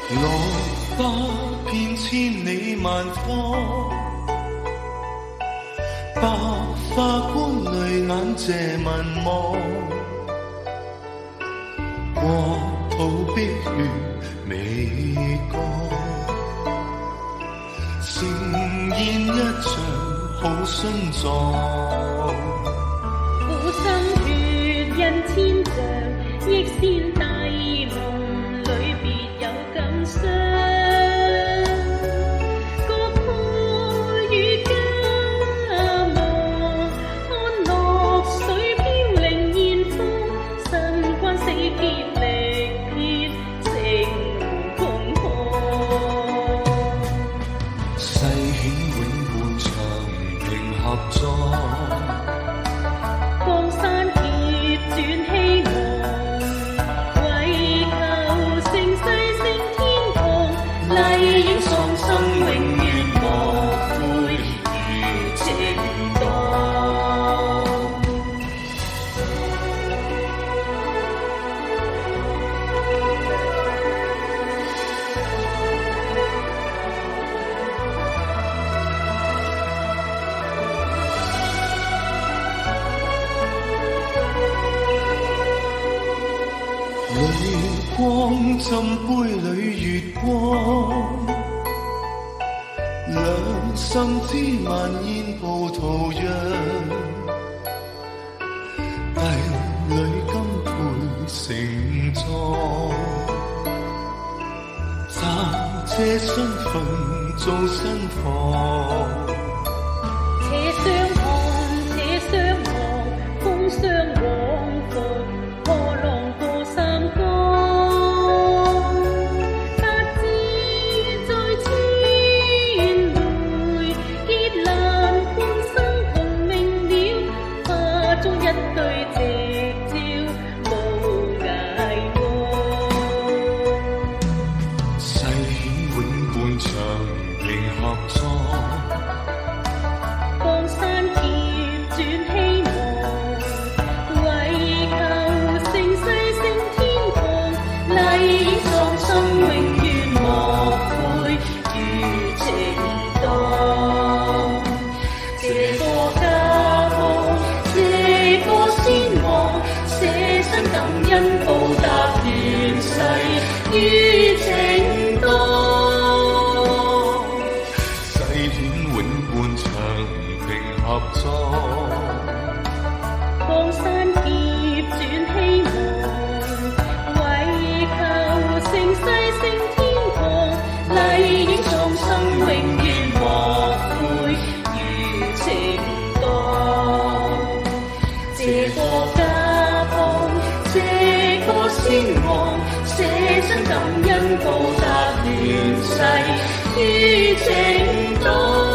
落花遍千里万方，白发光泪眼借民望，国土碧血未干，盛宴一场好心脏。 苦心血印千丈，億仙大夢裏別有感傷。國破與家亡，安樂水飄零現況，新關死結力竭成空巷。 世險永伴長平合作。 江山劫轉希望，為求盛世升天堂，麗影喪生永遠莫悔如情當。 淚光浸杯裏月光，兩心知萬煙報圖樣，帝女金佩盛裝，暫借身份做新房。 且相看且相望，風霜往復，破浪過三江。達志在千回，結難半生同命了，花中一對夕照無涯光。 世險永伴長平合作。 江山劫轉希望，為求盛世升天堂，麗影喪生永遠莫悔如情當。這個家邦，這個先王，捨身感恩報答亂世於情當。 世險永伴長平合作。 江山劫轉希望，為求盛世升天堂，麗影喪生永遠莫悔如情當。這個家邦，這個先王，捨身感恩報答亂世於情當。